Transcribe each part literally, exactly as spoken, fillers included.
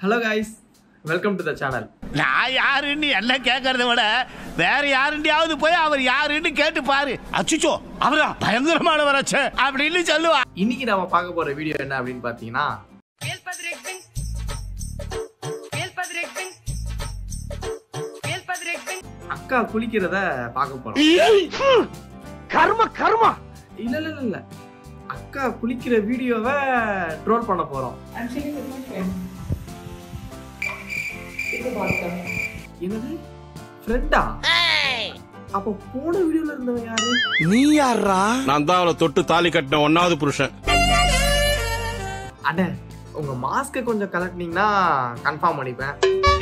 Hello guys, welcome to the channel. நான் யாருன்னு எல்லாம் கேட்கறத விட வேற யாருண்டியாவது போய் அவர் யாருன்னு கேட்டு பாரு. அச்சுச்சோ அவரா பயங்கரமானவராச்சே அப்படின்னு சொல்லுவா. இன்னைக்கு நாம பார்க்க போற வீடியோ என்ன அப்படின்னு பாத்தீங்கன்னா அக்கா குளிக்கிறத பார்க்க போறோம். கர்ம கர்மா இல்ல இல்ல இல்ல அக்கா குளிக்கிற வீடியோவை ட்ரோல் பண்ண போறோம். என்னது ஃப்ரெண்டா? அப்ப போன வீடியோல இருந்தவன் யாரு? நீ யாரா? நான் தான் அவளை தொட்டு தாலி கட்டின ஒன்னாவது புருஷன். அண்ணே உங்க மாஸ்க கொஞ்சம் கலட்டினீங்கன்னா கன்ஃபார்ம் பண்ணிப்பேன்.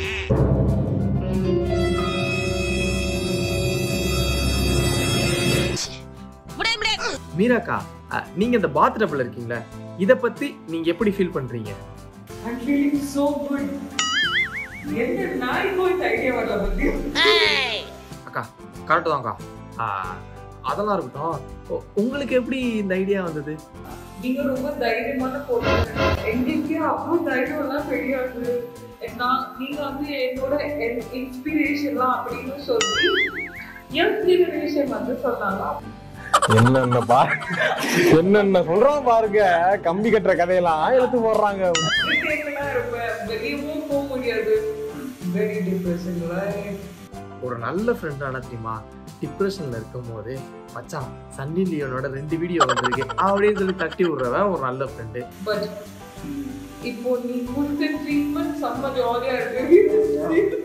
மீராக்கா, நீங்க இந்த பாத் டப்ல இருக்கீங்களா, இத பத்தி நீங்க எப்படி ஃபீல் பண்றீங்க? I'm feeling so good. என்ன நாய் போய் ஐடியா வரல பத்தி. அக்கா கரெக்ட் தான்க்கா. அதெல்லாம் இருக்கட்டும், உங்களுக்கு எப்படி இந்த ஐடியா வந்தது? நீங்க ரொம்ப தைரியமான பொண்ணு. எங்களுக்கு அவ்வளோ தைரியம்லாம் தெரியாது. நான் நீங்க வந்து என்னோட இன்ஸ்பிரேஷன்லாம் அப்படின்னு சொல்லி யங் ஜெனரேஷன் வந்து சொன்னாங்க. என்னென்ன பா என்னென்ன சொல்றோம் பாருங்க, கம்பி கட்டுற கதையெல்லாம் எடுத்து போடுறாங்க. வெளியவும் போக முடியாது. Very depression. ஒரு நல்ல ஃப்ரெண்டான தெரியுமா, டிப்ரெஷன்ல இருக்கும் போது மச்சான் சன்னி லியோனோட ரெண்டு வீடியோ வந்திருக்கு அப்படின்னு சொல்லி தட்டி விடுறவன் ஒரு நல்ல ஃப்ரெண்டு. பட் இப்போ நீ கொடுத்த ட்ரீட்மெண்ட் செம்ம ஜாலியா இருக்கு.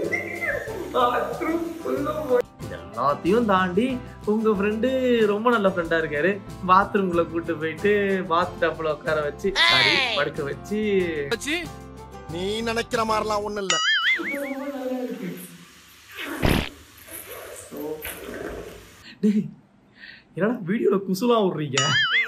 எல்லாத்தையும் தாண்டி உங்க ஃப்ரெண்டு ரொம்ப நல்ல ஃப்ரெண்டா இருக்காரு. பாத்ரூம்குள்ள கூட்டு போயிட்டு பாத் டப்ல உட்கார வச்சு படுக்க வச்சு நீ நினைக்கிற மாதிரிலாம் ஒண்ணு இல்ல. என்னடா வீடியோல குசுலாம் விடுறீங்க?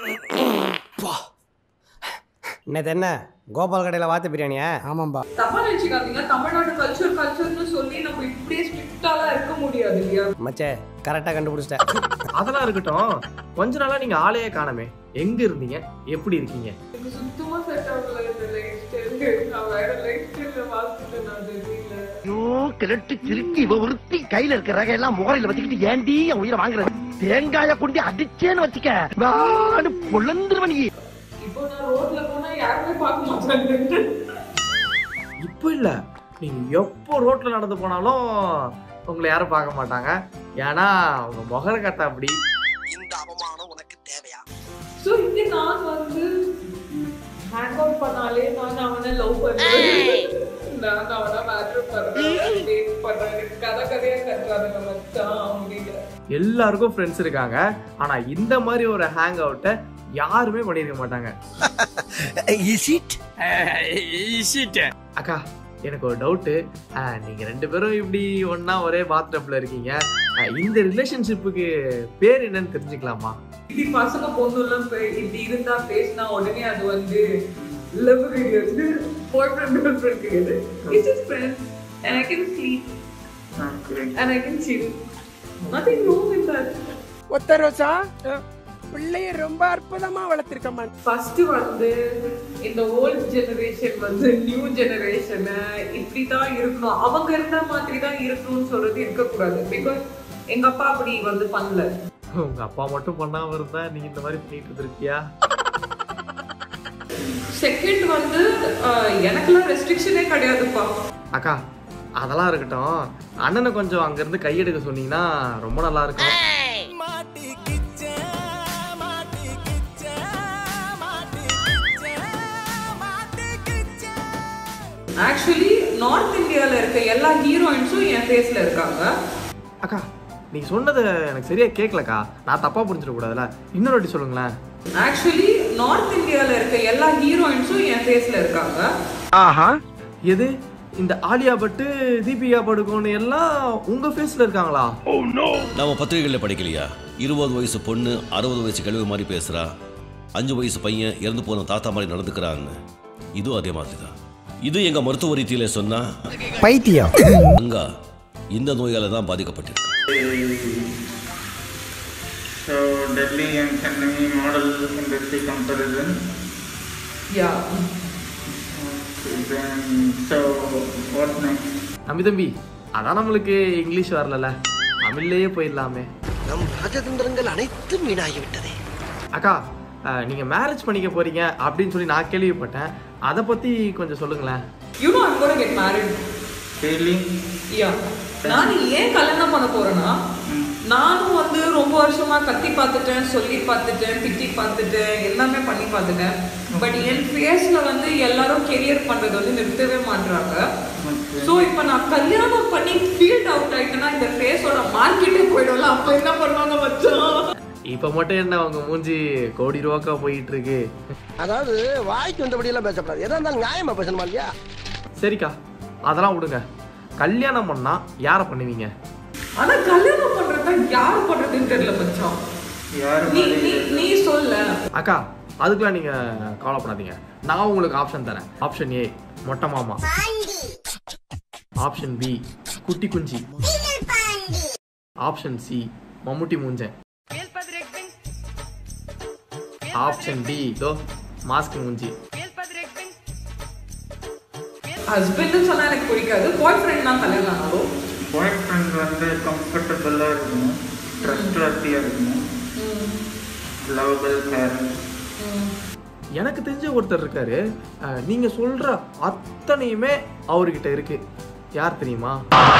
என்னது என்ன கோபால் கடையில வாத்து பிரியாணியா? ஆமாம்பா. தப்பா நினைச்சுக்காதீங்க. தமிழ்நாடு கல்ச்சர் கல்ச்சர்னு சொல்லி நம்ம இப்படியே ஸ்ட்ரிக்டாலாம் இருக்க முடியாது இல்லையா? மச்சே கரெக்டா கண்டுபிடிச்சிட்டேன். அதெல்லாம் இருக்கட்டும், கொஞ்ச நாளா நீங்க ஆளையே காணமே, எங்க இருந்தீங்க, எப்படி இருக்கீங்க? எனக்கு சுத்தமா செட் ஆகல இந்த லைஃப் ஸ்டைல். நான் வேற லைஃப் ஸ்டைல்ல வாழ்ந்துட்டு நான் தெரியல. ஐயோ கிரட்டு திருப்பி ஒருத்தி கையில இருக்கிற ரகையெல்லாம் முகரையில வச்சுக்கிட்டு ஏண்டி என் உயிரை வாங்குறது? தேங்காய கொண்டு அடிச்சேன்னு வச்சுக்க நானு பொழந்துருவன். இப்போ நான் ரோட்ல போனா யாருமே பார்க்க மாட்டாங்க. இப்போ இல்ல, நீங்க எப்போ ரோட்ல நடந்து போனாலும் உங்களை யாரும் பார்க்க மாட்டாங்க. ஏன்னா உங்க முகர கட்ட அப்படி. இந்த அவமானம் உனக்கு தேவையா? சோ இங்க நான் வந்து ஹேங் அவுட் பண்ணாலே நான் அவனை லவ் பண்ணுவேன். நான் அவனை மேட்ரு பண்றேன், டேட் பண்றேன், கதை கதையா கட்டுறாங்க மச்சான் முடியல. எல்லாருக்கும் ஃப்ரெண்ட்ஸ் இருக்காங்க, ஆனா இந்த மாதிரி ஒரு ஹேங் அவுட்டை யாருமே பண்ணிருக்க மாட்டாங்க. அக்கா எனக்கு ஒரு டவுட்டு, நீங்க ரெண்டு பேரும் இப்படி ஒன்னா ஒரே பாத் டப்ல இருக்கீங்க, இந்த ரிலேஷன்ஷிப்புக்கு பேர் என்னன்னு தெரிஞ்சுக்கலாமா? இப்படி பசங்க பொண்ணு எல்லாம் இப்படி இருந்தா பேசினா உடனே அது வந்து லவ் கிடையாது, பாய் ஃப்ரெண்ட் கேர்ள் ஃப்ரெண்ட் கிடையாது. It's just friends and I can sleep and I can chill. Nothing wrong with that. ஒத்தரோசா பிள்ளைய ரொம்ப அற்புதமா வளர்த்திருக்கமா. ஃபர்ஸ்ட் வந்து இந்த ஓல்ட் ஜெனரேஷன் வந்து நியூ ஜெனரேஷன் இப்படிதான் இருக்கணும், அவங்க இருந்த மாதிரி தான் இருக்கணும்னு சொல்றது இருக்கக்கூடாது. பிகாஸ் எங்க அப்பா அப்படி வந்து பண்ணல. உங்க அப்பா மட்டும் பண்ணாம இருந்தா நீ இந்த மாதிரி பண்ணிட்டு இருக்கியா? செகண்ட் வந்து எனக்குலாம் ரெஸ்ட்ரிக்ஷனே கிடையாதுப்பா. அக்கா அதெல்லாம் இருக்கட்டும், அண்ணனை கொஞ்சம் அங்க இருந்து கையெடுக்க சொன்னீங்கன்னா ரொம்ப நல்லா இருக்கும். ஆக்சுவலி நார்த் இந்தியால இருக்க எல்லா ஹீரோயின்ஸும் என் ஃபேஸ்ல இருக்காங்க. அக்கா நீ சொன்னது எனக்கு சரியா கேட்கலக்கா, நான் தப்பா புரிஞ்சிட கூடாதுல, இன்னொரு வாட்டி சொல்லுங்களேன். ஆக்சுவலி நார்த் இந்தியால இருக்க எல்லா ஹீரோயின்ஸும் என் ஃபேஸ்ல இருக்காங்க. ஆஹா, எது இந்த ஆலியா பட்டு, தீபிகா படுகோன்னு எல்லாம் உங்க ஃபேஸ்ல இருக்காங்களா? நம்ம பத்திரிகைகளில் படிக்கலையா, இருபது வயசு பொண்ணு அறுபது வயசு கழிவு மாதிரி பேசுறா, அஞ்சு வயசு பையன் இறந்து போன தாத்தா மாதிரி நடந்துக்கிறான்னு. இதுவும் அதே மாதிரி தான். இது எங்க மருத்துவ ரீதியில சொன்னா பைத்தியம். அங்க இந்த நோயால தான் பாதிக்கப்பட்டிருக்கு. So Delhi and Chennai model industry comparison. Yeah. Okay. Then, so what next? நம்பி தம்பி அதான் நம்மளுக்கு இங்கிலீஷ் வரல, தமிழ்லயே போயிடலாமே. நம் ராஜதந்திரங்கள் அனைத்தும் வீணாகிவிட்டதே. அக்கா, நீங்க மேரேஜ் பண்ணிக்க போறீங்க அப்படின்னு சொல்லி நான் கேள்விப்பட்டேன். அதை பத்தி கொஞ்சம் சொல்லுங்களேன். You know I'm going to get married. Really? Yeah. நான் ஏன் கல்யாணம் பண்ண போறேன்னா, நானும் வந்து ரொம்ப வருஷமா கத்தி பார்த்துட்டேன், சொல்லி பார்த்துட்டேன், திட்டி பார்த்துட்டேன், எல்லாமே பண்ணி பார்த்துட்டேன். பட் என் ஃபேஸ்ல வந்து எல்லாரும் கெரியர் பண்றது வந்து நிறுத்தவே மாட்டாங்க. ஸோ இப்போ நான் கல்யாணம் பண்ணி ஃபீல்ட் அவுட் ஆயிட்டேன்னா இந்த ஃபேஸோட மார்க்கெட்டே போயிடும்ல. அப்போ என்ன பண்ணுவாங்க மச்சான்? இப்ப மட்டும் என்ன அவங்க மூஞ்சி கோடி ரூபாக்கா போயிட்டு இருக்கு. அதாவது வாய்க்கு வந்தபடி எல்லாம் பேசக்கூடாது, எதா இருந்தாலும் நியாயமா பேசணுமா இல்லையா? சரிக்கா, அதெல்லாம் விடுங்க. கல்யாணம் பண்ணா யாரை பண்ணுவீங்க? ஆனா கல்யாணம் பண்றதா யார் பண்றதுன்னு தெரியல மச்சான். நீ நீ நீ சொல்ல. அக்கா, அதுக்கெல்லாம் நீங்க கவலைப்படாதீங்க. நான் உங்களுக்கு ஆப்ஷன் தரேன். ஆப்ஷன் ஏ மொட்டை மாமா, ஆப்ஷன் பி குட்டி குஞ்சி, ஆப்ஷன் சி மம்முட்டி மூஞ்சன், ஆப்ஷன் டி தோ மாஸ்க் மூஞ்சி. ஹஸ்பண்ட் சொன்னா எனக்கு பிடிக்காது, பாய் ஃப்ரெண்ட் தான் கல்யாணம் ஆனாலும். பாய் ஃப்ரெண்ட் வந்து கம்ஃபர்டபுளாக இருக்கணும், ட்ரஸ்ட்வர்த்தியாக இருக்கணும், லவபிள் பேரண்ட். எனக்கு தெரிஞ்ச ஒருத்தர் இருக்காரு, நீங்க சொல்ற அத்தனையுமே அவர்கிட்ட இருக்கு. யார் தெரியுமா?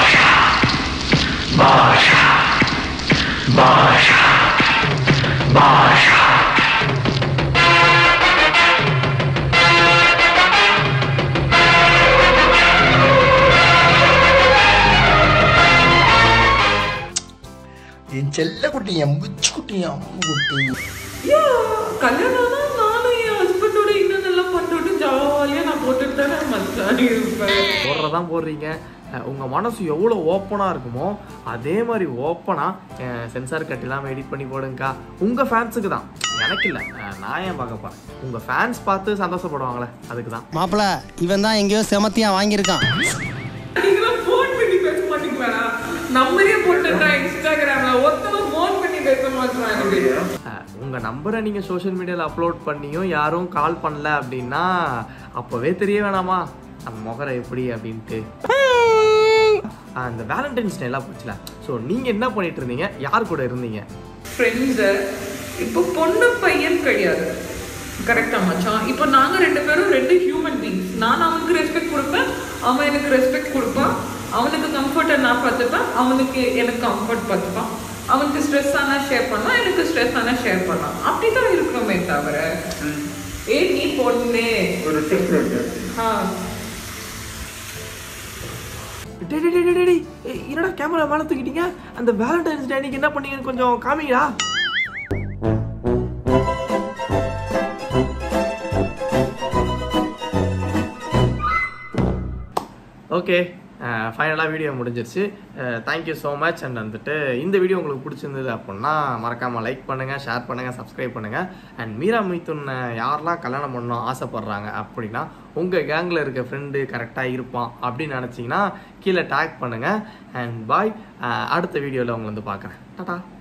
என் செல்ல குட்டி, என் முச்சு குட்டி, அம்மு குட்டி. கல்யாணம் நானும் என் ஹஸ்பண்டோட இன்னும் நல்லா பண்ணிட்டு ஜாலியா நான் போட்டுட்டு தானே மச்சான் இருப்பேன். போடுறதான் போடுறீங்க. உங்க மனசு எவ்வளவு ஓப்பனா இருக்குமோ அதே மாதிரி ஓப்பனா சென்சார் கட் இல்லாம எடிட் பண்ணி போடுங்கக்கா. உங்க ஃபேன்ஸுக்கு தான், எனக்கு இல்ல. நான் ஏன் பார்க்க போறேன்? உங்க ஃபேன்ஸ் பார்த்து சந்தோஷப்படுவாங்களே, அதுக்கு தான். மாப்பிள இவன் தான் எங்கேயோ செமத்தியா வாங்கியிருக்கான். நீங்களும் ஃபோன் பண்ணி பேச மாட்டீங்களா? நம்பரே போட்டுட்டா இன்ஸ்டாகிராம்ல ஒருத்தரும் ஃபோன் பண்ணி பேச மாட்டாங்க. உங்க நம்பரை நீங்க சோஷியல் மீடியால அப்லோட் பண்ணியும் யாரும் கால் பண்ணல அப்படின்னா அப்பவே தெரிய வேணாமா நம்ம முகரை எப்படி அப்படின்ட்டு. அந்த வேலண்டைன்ஸ் டே எல்லாம் போச்சுல, ஸோ நீங்க என்ன பண்ணிட்டு இருந்தீங்க? யார் கூட இருந்தீங்க? ஃப்ரெண்ட்ஸு. இப்போ பொண்ணு பையன் கிடையாது, கரெக்டா மச்சான்? இப்போ நாங்க ரெண்டு பேரும் ரெண்டு ஹியூமன் பீங்ஸ். நான் அவனுக்கு ரெஸ்பெக்ட் கொடுப்பேன், அவன் எனக்கு ரெஸ்பெக்ட் கொடுப்பான். அவனுக்கு கம்ஃபர்ட்டை நான் பார்த்துப்பேன், அவனுக்கு எனக்கு கம்ஃபர்ட் பார்த்துப்பான். அவனுக்கு ஸ்ட்ரெஸ் ஆனா ஷேர் பண்ணலாம், எனக்கு ஸ்ட்ரெஸ் ஆனா ஷேர் பண்ணலாம். அப்படிதான் இருக்கிறோமே தவிர ஏ நீ பொண்ணு ஒரு சீக்ரெட். ஆ என்னடா கேமரா மேல தூக்கிட்டீங்க? அந்த வேலண்டைன்ஸ் டே அன்னைக்கு என்ன பண்ணீங்கன்னு கொஞ்சம் காமிங்கடா. ஓகே, ஃபைனலாக வீடியோ முடிஞ்சிருச்சு. Thank you so much. அண்ட் வந்துட்டு இந்த வீடியோ உங்களுக்கு பிடிச்சிருந்தது அப்படின்னா மறக்காமல் லைக் பண்ணுங்கள், ஷேர் பண்ணுங்கள், சப்ஸ்கிரைப் பண்ணுங்கள். அண்ட் மீரா மிதுன் யாரெல்லாம் கல்யாணம் பண்ணணும் ஆசைப்பட்றாங்க அப்படின்னா உங்கள் கேங்கில் இருக்க ஃப்ரெண்டு கரெக்டாக இருப்பான் அப்படின்னு நினச்சிங்கன்னா கீழே டேக் பண்ணுங்கள். அண்ட் பாய், அடுத்த வீடியோவில் உங்களை வந்து பார்க்குறேன். டாடா.